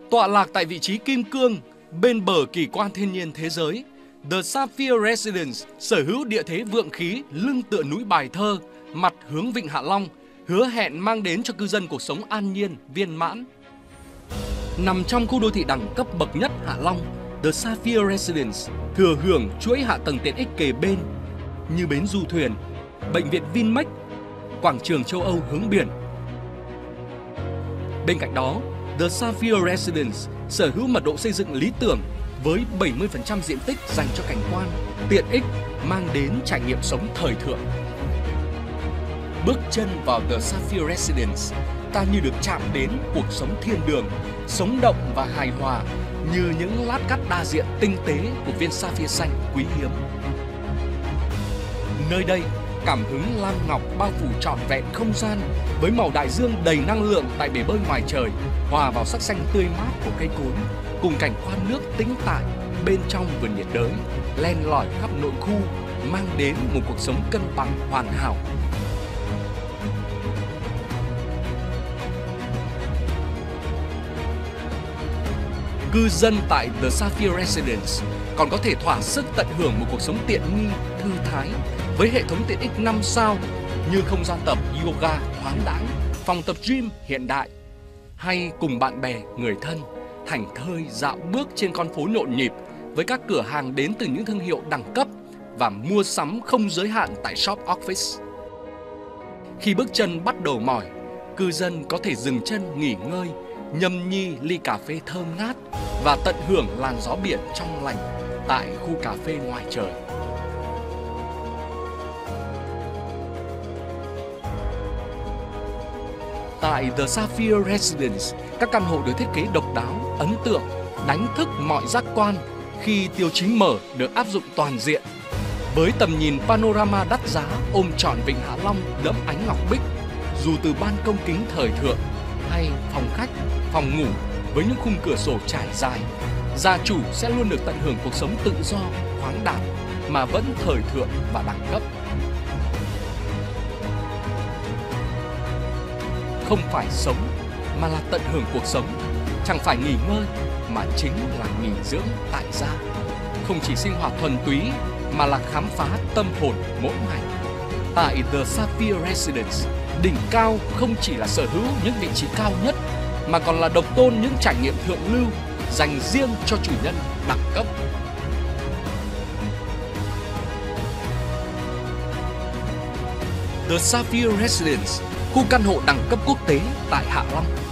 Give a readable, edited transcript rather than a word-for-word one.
Tọa lạc tại vị trí kim cương bên bờ kỳ quan thiên nhiên thế giới, The Sapphire Residence sở hữu địa thế vượng khí lưng tựa núi Bài Thơ, mặt hướng Vịnh Hạ Long, hứa hẹn mang đến cho cư dân cuộc sống an nhiên, viên mãn. Nằm trong khu đô thị đẳng cấp bậc nhất Hạ Long, The Sapphire Residence thừa hưởng chuỗi hạ tầng tiện ích kề bên như bến du thuyền, bệnh viện Vinmec, quảng trường châu Âu hướng biển. Bên cạnh đó, The Sapphire Residence sở hữu mật độ xây dựng lý tưởng với 70% diện tích dành cho cảnh quan, tiện ích mang đến trải nghiệm sống thời thượng. Bước chân vào The Sapphire Residence, ta như được chạm đến cuộc sống thiên đường, sống động và hài hòa như những lát cắt đa diện tinh tế của viên sapphire xanh quý hiếm. Nơi đây, cảm hứng lam ngọc bao phủ trọn vẹn không gian với màu đại dương đầy năng lượng tại bể bơi ngoài trời, hòa vào sắc xanh tươi mát của cây cối, cùng cảnh khoan nước tĩnh tại bên trong vườn nhiệt đới, len lỏi khắp nội khu, mang đến một cuộc sống cân bằng hoàn hảo. Cư dân tại The Sapphire Residence còn có thể thỏa sức tận hưởng một cuộc sống tiện nghi, thư thái với hệ thống tiện ích 5 sao như không gian tập yoga thoáng đãng, phòng tập gym hiện đại, hay cùng bạn bè, người thân thảnh thơi dạo bước trên con phố nhộn nhịp với các cửa hàng đến từ những thương hiệu đẳng cấp và mua sắm không giới hạn tại Shop Office. Khi bước chân bắt đầu mỏi, cư dân có thể dừng chân nghỉ ngơi, nhâm nhi ly cà phê thơm ngát và tận hưởng làn gió biển trong lành tại khu cà phê ngoài trời. Tại The Sapphire Residence, các căn hộ được thiết kế độc đáo, ấn tượng, đánh thức mọi giác quan khi tiêu chí mở được áp dụng toàn diện. Với tầm nhìn panorama đắt giá ôm trọn Vịnh Hạ Long đẫm ánh ngọc bích, dù từ ban công kính thời thượng hay phòng khách, phòng ngủ với những khung cửa sổ trải dài, gia chủ sẽ luôn được tận hưởng cuộc sống tự do, khoáng đạt mà vẫn thời thượng và đẳng cấp. Không phải sống mà là tận hưởng cuộc sống, chẳng phải nghỉ ngơi mà chính là nghỉ dưỡng tại gia. Không chỉ sinh hoạt thuần túy mà là khám phá tâm hồn mỗi ngày. Tại The Sapphire Residence, đỉnh cao không chỉ là sở hữu những vị trí cao nhất mà còn là độc tôn những trải nghiệm thượng lưu dành riêng cho chủ nhân đẳng cấp. The Sapphire Residence, khu căn hộ đẳng cấp quốc tế tại Hạ Long.